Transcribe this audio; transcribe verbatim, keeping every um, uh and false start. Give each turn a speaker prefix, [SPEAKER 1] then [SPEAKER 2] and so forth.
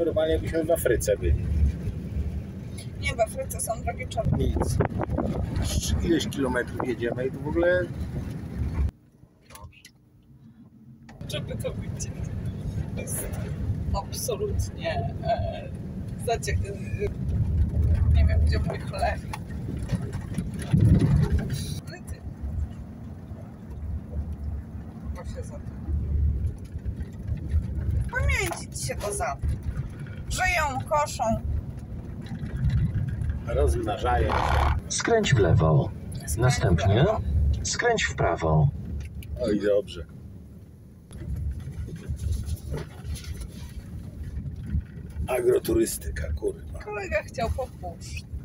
[SPEAKER 1] normalnie jakbyśmy w Afryce byli.
[SPEAKER 2] Nie, w Afryce są drogie czarne.
[SPEAKER 1] Nic. Ileś kilometrów jedziemy i tu w ogóle...
[SPEAKER 2] Żeby to widzieć. To jest absolutnie e, zacie... E, nie wiem, gdzie mój chleb. No i ty. Chyba się za to. Pamięcić się to za to. Żyją, koszą.
[SPEAKER 1] Rozmnażają się.
[SPEAKER 3] Skręć w lewo.
[SPEAKER 2] Skręć
[SPEAKER 3] Następnie
[SPEAKER 2] w lewo.
[SPEAKER 3] skręć w prawo.
[SPEAKER 1] Oj, dobrze. Agroturystyka, kurwa.
[SPEAKER 2] Kolega chciał popuszczać.